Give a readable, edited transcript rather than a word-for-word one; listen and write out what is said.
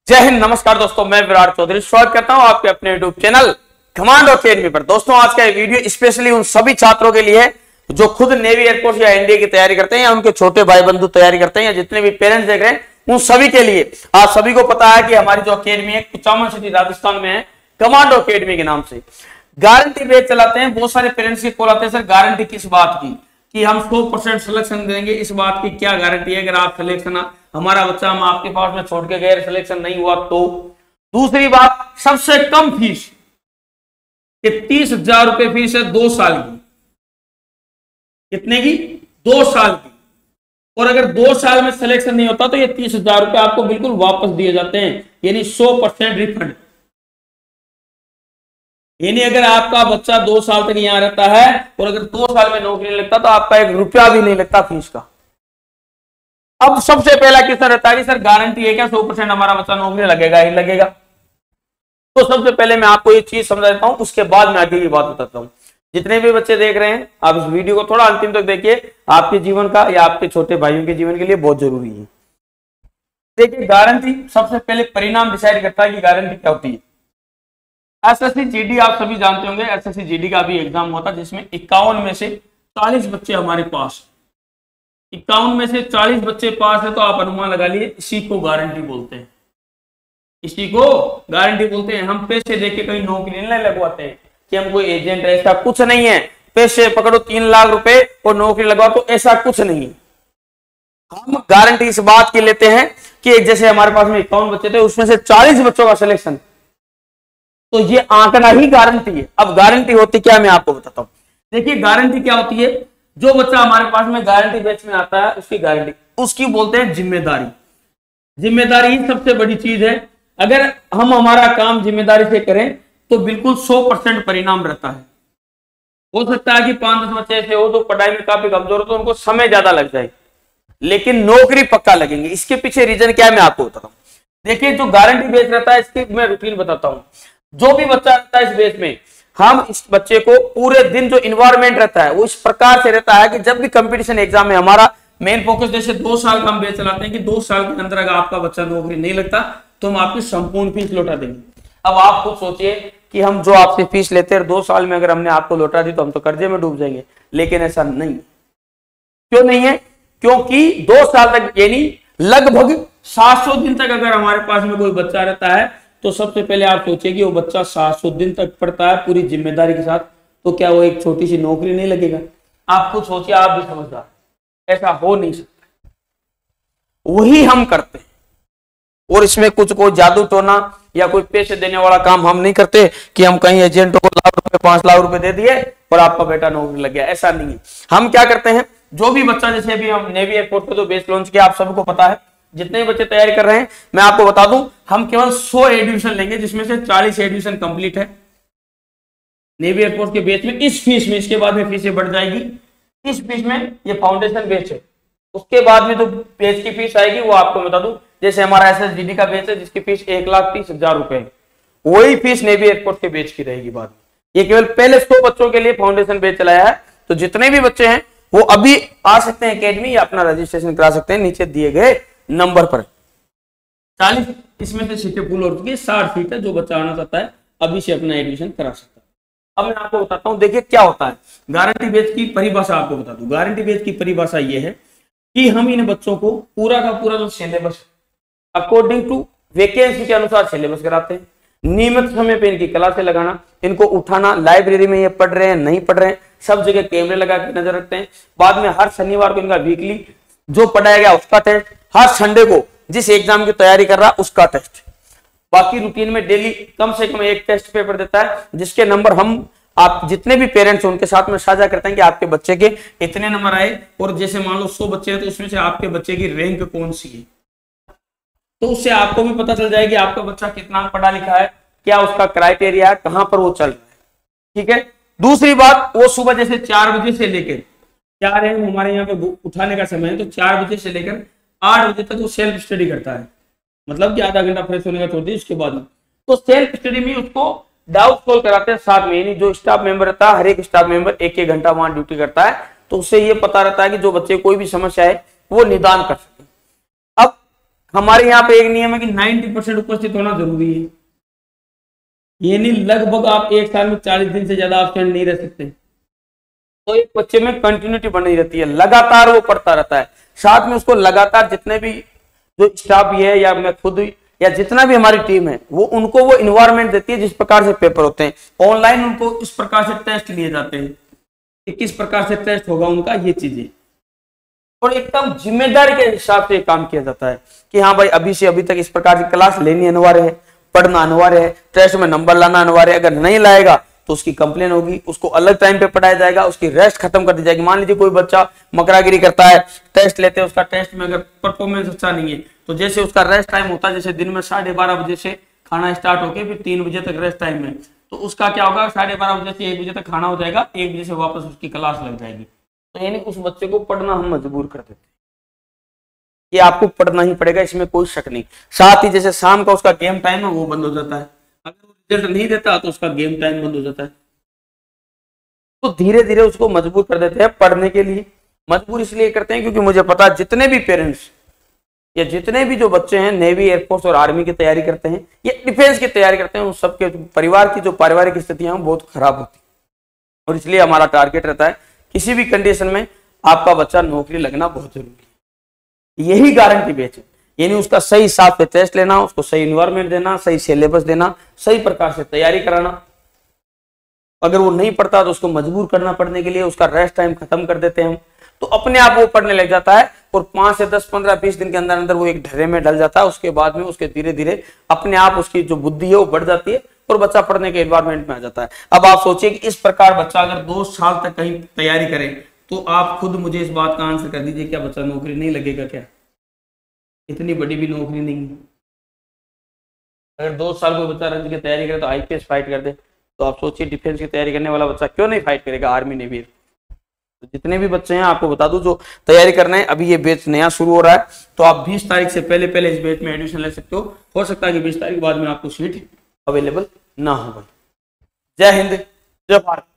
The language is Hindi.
जय हिंद, नमस्कार दोस्तों, मैं विराट चौधरी स्वागत करता हूं आपके अपने यूट्यूब चैनल कमांडो अकेडमी पर। दोस्तों, आज का ये वीडियो स्पेशली उन सभी छात्रों के लिए है जो खुद नेवी, एयरफोर्स या एनडीए की तैयारी करते हैं या उनके छोटे भाई बंधु तैयारी करते हैं या जितने भी पेरेंट्स देख रहे हैं उन सभी के लिए। आप सभी को पता है कि हमारी जो अकेडमी है कुचामन सिटी राजस्थान में है, कमांडो अकेडमी के नाम से गारंटी बैच चलाते हैं। बहुत सारे पेरेंट्स के कॉल आते हैं, सर गारंटी किस बात की कि हम 100% सिलेक्शन देंगे, इस बात की क्या गारंटी है अगर आप सिलेक्शन हमारा बच्चा हम आपके पास में छोड़ के गए, सिलेक्शन नहीं हुआ तो। दूसरी बात, सबसे कम फीस 30,000 रुपए फीस है 2 साल की। कितने की? 2 साल की। और अगर 2 साल में सिलेक्शन नहीं होता तो ये 30,000 रुपए आपको बिल्कुल वापस दिए जाते हैं, यानी 100% रिफंड। यानी अगर आपका बच्चा 2 साल तक यहां रहता है और अगर 2 साल में नौकरी नहीं लगता तो आपका 1 रुपया भी नहीं लगता फीस का। अब सबसे पहला क्वेश्चन रहता है कि सर गारंटी है क्या 100% हमारा बच्चा नौकरी लगेगा ही लगेगा? तो सबसे पहले मैं आपको ये चीज समझा देता हूं, उसके बाद मैं आगे की बात बताता हूं। जितने भी बच्चे देख रहे हैं आप इस वीडियो को थोड़ा अंतिम तक देखिए, आपके जीवन का या आपके छोटे भाइयों के जीवन के लिए बहुत जरूरी है। देखिए, गारंटी सबसे पहले परिणाम डिसाइड करता है कि गारंटी क्या होती है। एसएससी जीडी आप सभी जानते होंगे, एसएससी जीडी का भी एग्जाम हुआ था जिसमें 51 में से 40 बच्चे हमारे पास, 51 में से 40 बच्चे पास है, तो आप अनुमान लगा लिए इसी को गारंटी बोलते हैं। इसी को गारंटी बोलते हैं। हम पैसे देके कहीं नौकरी नहीं लगवाते हैं कि हम कोई एजेंट है, ऐसा कुछ नहीं है। पैसे पकड़ो 3 लाख रुपए और नौकरी लगवाओ, तो ऐसा कुछ नहीं है। हम गारंटी इस बात की लेते हैं कि जैसे हमारे पास में 51 बच्चे थे, उसमें से 40 बच्चों का सिलेक्शन, तो ये आंकड़ा ही गारंटी है। अब गारंटी होती क्या, मैं आपको बताता हूं। देखिए, गारंटी क्या होती है? जो बच्चा हमारे पास में गारंटी बैच में आता है उसकी गारंटी, उसकी बोलते हैं जिम्मेदारी। जिम्मेदारी ही सबसे बड़ी चीज है। अगर हम हमारा काम जिम्मेदारी से करें तो बिल्कुल 100% परिणाम रहता है। हो सकता है कि 5-10 बच्चे ऐसे हो तो पढ़ाई में काफी कमजोर हो तो उनको समय ज्यादा लग जाए, लेकिन नौकरी पक्का लगेंगे। इसके पीछे रीजन क्या है मैं आपको बताता हूं। देखिए, जो गारंटी बेच रहता है इसकी मैं रूटीन बताता हूं। जो भी बच्चा रहता है इस बेस में, हम इस बच्चे को पूरे दिन जो इन्वायरमेंट रहता है वो इस प्रकार से रहता है कि जब भी कंपटीशन एग्जाम में हमारा मेन फोकस, जैसे 2 साल का हम बेच चलाते हैं कि 2 साल के अंदर अगर आपका बच्चा नौकरी नहीं लगता तो हम आपकी संपूर्ण फीस लौटा देंगे। अब आप खुद सोचिए कि हम जो आपसे फीस लेते हैं 2 साल में अगर हमने आपको लौटा दी तो हम तो कर्जे में डूब जाएंगे, लेकिन ऐसा नहीं। क्यों नहीं है? क्योंकि 2 साल तक यानी लगभग 700 दिन तक अगर हमारे पास में कोई बच्चा रहता है तो सबसे पहले आप सोचिए कि वो बच्चा 700 दिन तक पढ़ता है पूरी जिम्मेदारी के साथ, तो क्या वो एक छोटी सी नौकरी नहीं लगेगा? आप खुद सोचिए, आप भी समझदार, ऐसा हो नहीं सकता। वही हम करते हैं और इसमें कुछ कोई जादू टोना या कोई पैसे देने वाला काम हम नहीं करते कि हम कहीं एजेंटों को लाख रुपए 5 लाख रुपए दे दिए और आपका बेटा नौकरी लग गया, ऐसा नहीं है। हम क्या करते हैं, जो भी बच्चा, जैसे अभी हम नेवी एयरपोर्ट पे तो बेस लॉन्च किया, आप सबको पता है। जितने भी बच्चे तैयारी कर रहे हैं मैं आपको बता दूं, हम केवल 100 एडमिशन लेंगे जिसमें से 40 एडमिशन कंप्लीट है नेवी एयरफोर्स के बेच में। इस फीस में, इसके बाद में फीसें बढ़ जाएगी। इस फीस में ये फाउंडेशन बेच है, उसके बाद में जो बेच की फीस आएगी वो आपको बता दूं, जैसे हमारा एसएसजीडी का बेच है जिसकी फीस 1,30,000 रुपए है, वही फीस नेवी एयरफोर्स के बेच की रहेगी बाद में। ये केवल पहले 100 बच्चों के लिए फाउंडेशन बेच चलाया है, तो जितने भी बच्चे हैं वो अभी आ सकते हैं अकेडमी या अपना रजिस्ट्रेशन करा सकते हैं नीचे दिए गए नंबर पर। 40 इसमें से सीटें फुल हो चुकी है, 60 सीट है। जो बच्चा आना चाहता है अभी से अपना एडमिशन करा सकता है। अब मैं आपको बताता हूं, देखिए क्या होता है गारंटी बेच की परिभाषा। आपको बता दूं, गारंटी बेच की परिभाषा ये है कि हम इन बच्चों को पूरा का पूरा जो सिलेबस अकॉर्डिंग टू वैकेंसी के अनुसार सिलेबस कराते हैं। नियमित समय पे इनकी क्लासें लगाना, इनको उठाना, लाइब्रेरी में ये पढ़ रहे हैं नहीं पढ़ रहे हैं, सब जगह कैमरे लगा के नजर रखते हैं। बाद में हर शनिवार को इनका वीकली जो पढ़ाया गया उसका टेस्ट, हर संडे को जिस एग्जाम की तैयारी कर रहा है उसका टेस्ट। बाकी रूटीन में डेली कम से कम एक टेस्ट पेपर देता है जिसके नंबर हम आप जितने भी पेरेंट्स हैं उनके साथ में साझा करते हैं कि आपके बच्चे के इतने नंबर आए, और जैसे मान लो 100 बच्चे हैं तो उसमें से आपके बच्चे की रैंक कौन सी है, तो उससे आपको भी पता चल जाएगा कि आपका बच्चा कितना पढ़ा लिखा है, क्या उसका क्राइटेरिया है, कहां पर वो चल रहा है। ठीक है। दूसरी बात, वो सुबह जैसे 4 बजे से लेकर 4 है हमारे यहाँ पे उठाने का समय है, तो 4 बजे से लेकर 8 बजे तक वो सेल्फ स्टडी करता है, मतलब कि आधा घंटा फ्रेश होने का छोड़ दी उसके बाद में, तो सेल्फ स्टडी में उसको डाउट सॉल्व कराते हैं साथ में। यानी जो स्टाफ मेंबर रहता है, हर एक स्टाफ मेंबर 1-1 घंटा वहां ड्यूटी करता है, तो उससे ये पता रहता है कि जो बच्चे कोई भी समस्या है वो निदान कर सके। अब हमारे यहाँ पे एक नियम है कि 90% उपस्थित होना जरूरी है, यानी लगभग आप एक साल में 40 दिन से ज्यादा एब्सेंट नहीं रह सकते। तो एक बच्चे में कंटिन्यूटी बनी रहती है, लगातार वो पढ़ता रहता है, साथ में उसको लगातार जितने भी जो स्टाफ है या मैं खुद या जितना भी हमारी टीम है वो उनको वो इन्वायरमेंट देती है जिस प्रकार से पेपर होते हैं। ऑनलाइन उनको इस प्रकार से टेस्ट लिए जाते हैं कि किस प्रकार से टेस्ट होगा उनका, ये चीजें, और एकदम जिम्मेदारी के हिसाब से काम किया जाता है कि हाँ भाई अभी से अभी तक इस प्रकार की क्लास लेनी अनिवार्य है, पढ़ना अनिवार्य है, टेस्ट में नंबर लाना अनिवार्य है। अगर नहीं लाएगा तो उसकी कंप्लेन होगी, उसको अलग टाइम पे पढ़ाया जाएगा, उसकी रेस्ट खत्म कर दी जाएगी। मान लीजिए कोई बच्चा मकरागिरी करता है, टेस्ट लेते हैं, उसका टेस्ट में अगर परफॉर्मेंस अच्छा नहीं है तो जैसे उसका रेस्ट टाइम होता है, जैसे दिन में 12:30 बजे से खाना स्टार्ट होके फिर 3 बजे तक रेस्ट टाइम है, तो उसका क्या होगा 12:30 बजे से 1 बजे तक खाना हो जाएगा, 1 बजे से वापस उसकी क्लास लग जाएगी। तो यानी उस बच्चे को पढ़ना हम मजबूर कर देते हैं कि आपको पढ़ना ही पड़ेगा, इसमें कोई शक नहीं। साथ ही जैसे शाम का उसका गेम टाइम है वो बंद हो जाता है, अगर वो रिजल्ट नहीं देता तो उसका गेम टाइम बंद हो जाता है। तो धीरे धीरे उसको मजबूर कर देते हैं पढ़ने के लिए। मजबूर इसलिए करते हैं क्योंकि मुझे पता है जितने भी पेरेंट्स या जितने भी जो बच्चे हैं नेवी, एयरफोर्स और आर्मी की तैयारी करते हैं या डिफेंस की तैयारी करते हैं, उन सबके परिवार की जो पारिवारिक स्थितियां बहुत खराब होती है, और इसलिए हमारा टारगेट रहता है किसी भी कंडीशन में आपका बच्चा नौकरी लगना बहुत जरूरी है। यही गारंटी बेच है, यानी उसका सही हिसाब से टेस्ट लेना, उसको सही इन्वायरमेंट देना, सही सिलेबस देना, सही प्रकार से तैयारी कराना। अगर वो नहीं पढ़ता तो उसको मजबूर करना पढ़ने के लिए, उसका रेस्ट टाइम खत्म कर देते हैं हम, तो अपने आप वो पढ़ने लग जाता है और 5 से 10, 15, 20 दिन के अंदर अंदर वो एक ढर्रे में डल जाता है। उसके बाद में उसके धीरे धीरे अपने आप उसकी जो बुद्धि है वो बढ़ जाती है और बच्चा पढ़ने के एनवायरमेंट में आ जाता है। अब आप सोचिए कि इस प्रकार बच्चा अगर 2 साल तक कहीं तैयारी करे तो आप खुद मुझे इस बात का आंसर कर दीजिए, क्या बच्चा नौकरी नहीं लगेगा? क्या इतनी बड़ी भी नौकरी नहीं है। अगर 2 साल कोई बच्चा रंज की तैयारी करे तो आईपीएस फाइट कर दे, तो आप सोचिए डिफेंस की तैयारी करने वाला बच्चा क्यों नहीं फाइट करेगा आर्मी नेवी। तो जितने भी बच्चे हैं आपको बता दूं जो तैयारी करना है, अभी ये बैच नया शुरू हो रहा है, तो आप 20 तारीख से पहले इस बैच में एडमिशन ले सकते हो सकता है कि 20 तारीख बाद में आपको सीट अवेलेबल ना हो। जय हिंद, जय भारत।